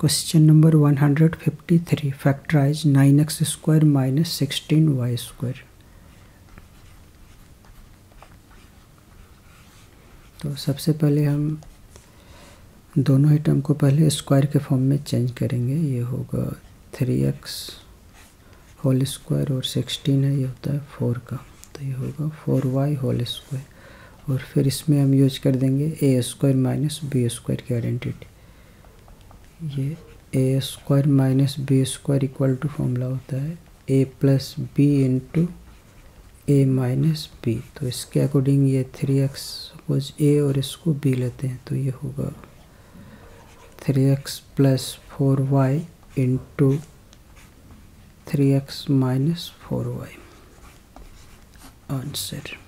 Question number 153, factorise 9x square minus 16y square. तो सबसे पहले हम दोनों ही टर्म को पहले स्क्वायर के फॉर्म में चेंज करेंगे। ये होगा 3x होल स्क्वायर और 16 है, ये होता है 4 का, तो ये होगा 4y होल स्क्वायर। और फिर इसमें हम यूज कर देंगे A square minus B square की आइडेंटिटी। ये A square minus B square equal to formula होता है A plus B into A minus B. तो इसके अकॉर्डिंग ये 3x सपोज ए और इसको बी लेते हैं, तो ये होगा 3x plus 4y into 3x minus 4y answer.